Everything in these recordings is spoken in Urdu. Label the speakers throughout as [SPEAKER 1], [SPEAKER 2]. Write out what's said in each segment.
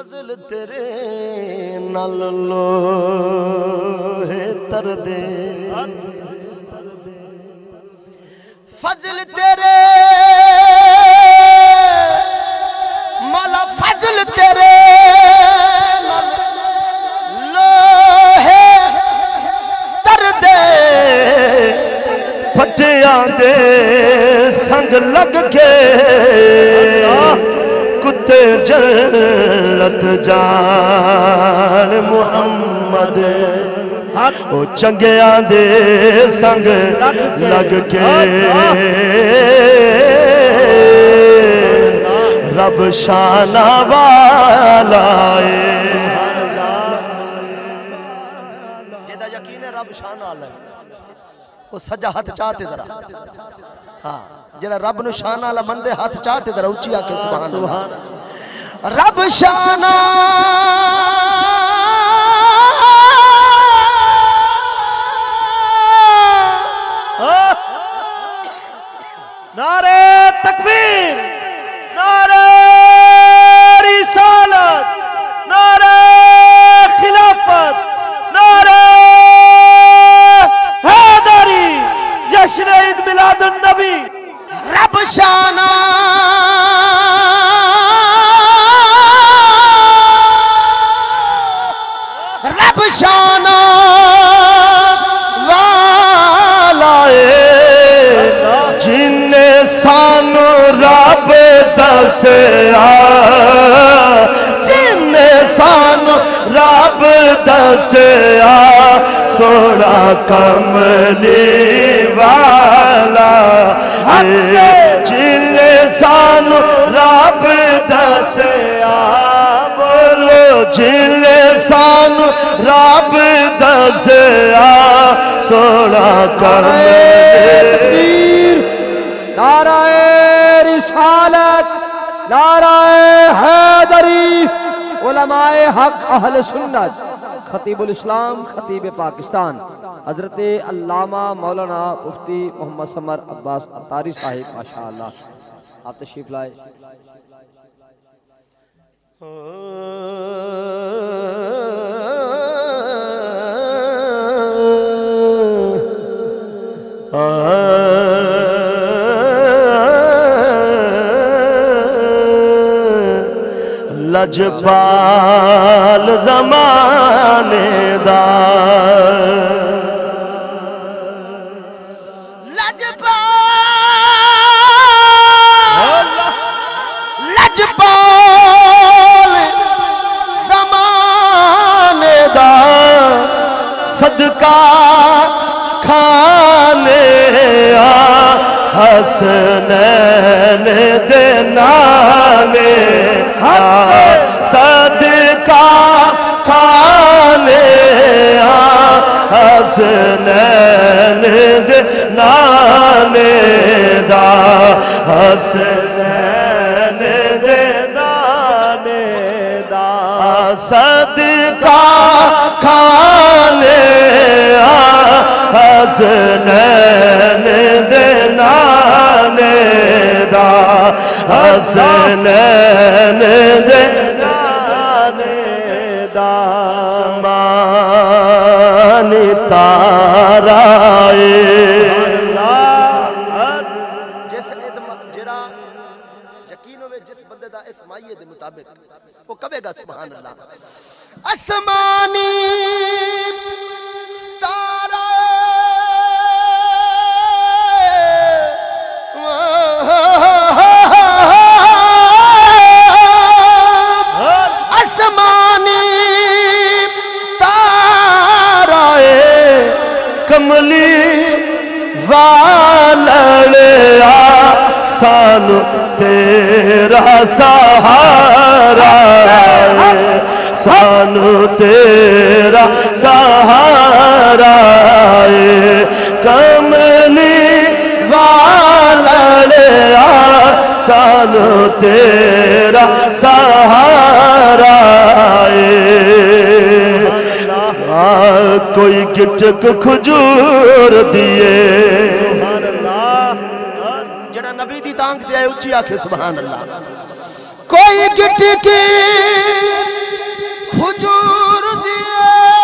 [SPEAKER 1] فضل تیرے نال لوہے تر دے فضل تیرے مولا فضل تیرے نال لوہے تر دے پھٹیاں دے سنگ لگ کے کتے جنت جان محمد او چنگیاں دے سنگ لگ کے رب شانہ والا جیدہ یقین ہے رب شانہ والا وہ سجا ہاتھ چاہتے ذرا ہاں جڑا رب نو شان والا مندے ہاتھ چاہتے ذرا اونچی آکے سبحان اللہ رب شان
[SPEAKER 2] نعرہ تکبیر نعرہ رسالت نعرہ خلافت نعرہ حیدری جشن عید میلاد النبی
[SPEAKER 1] رب شانہ رب شانہ والا جن سانو رب دسیا جن سانو رب دسیا سوڑا کملی والا جن سانو رب دسیا بولو جن سانو رب دسیا سوڑا کملی
[SPEAKER 2] نعرہ رسالت نعرہ حیدری علماء حق اہل سنت خطیب الاسلام خطیب پاکستان حضرت علامہ مولانا مفتی محمد سمر عباس عطاری صاحب ماشاءاللہ آپ تشریف لائے
[SPEAKER 1] لجپال زمانے دا لجپال زمانے دا صدقہ کھانے حسنین دے نانے صدقہ کھانے حسنین دے نانے دا حسنین دے نانے دا صدقہ کھانے حسنین دے نانے دا حسنین دے نانے دا سمانی تارائے جڑا یقین ہوئے جس بندے دا اس مائیے دے مطابق وہ کبے گا سبحان اللہ اسمانی کملی والڑیا سانو تیرا سہارا سانو تیرا سہارا کملی والڑیا سانو تیرا سہارا کوئی گٹک کھجور دیے جڑا نبی دی تانگ دے اچھی آکھے سبحان اللہ کوئی گٹک کھجور دیے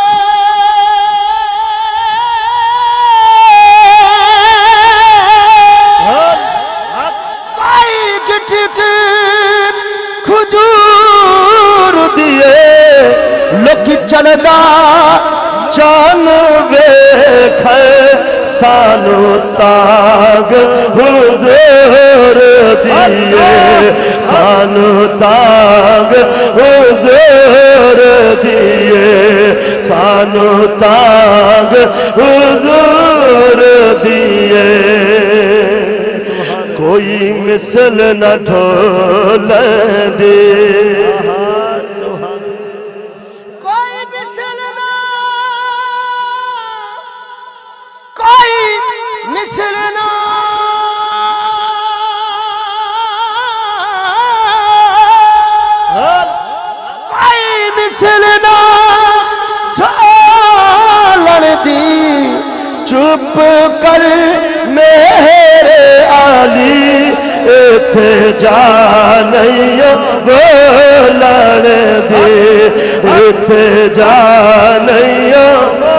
[SPEAKER 1] کوئی گٹک کھجور دیے لوکی چلدا چان ویکھ سانو تاگ حضور دیے سانو تاگ حضور دیے سانو تاگ حضور دیے کوئی مثل نہ ڈھول دے کوئی مثل نہ کوئی مثل نہ کوئی مثل نہ ڈھولن دی چپ کر میرے علی ایتھے جا نہیں بولن دی ایتھے جا نہیں